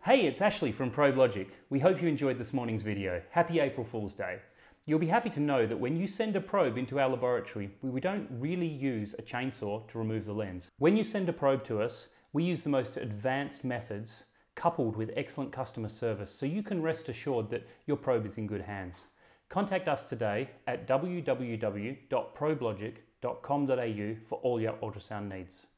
Hey, it's Ashley from ProbeLogic. We hope you enjoyed this morning's video. Happy April Fool's Day. You'll be happy to know that when you send a probe into our laboratory, we don't really use a chainsaw to remove the lens. When you send a probe to us, we use the most advanced methods coupled with excellent customer service, so you can rest assured that your probe is in good hands. Contact us today at www.probelogic.com.au for all your ultrasound needs.